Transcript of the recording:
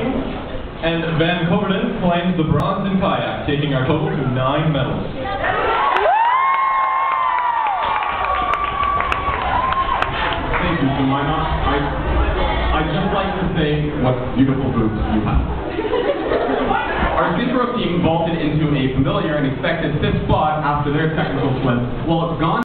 And Van Coverden claims the bronze in kayak, taking our total to 9 medals. Thank you, Jemima. I'd just like to say what beautiful boobs you have. Our synchro team vaulted into a familiar and expected 5th spot after their technical swim. Well, it's gone.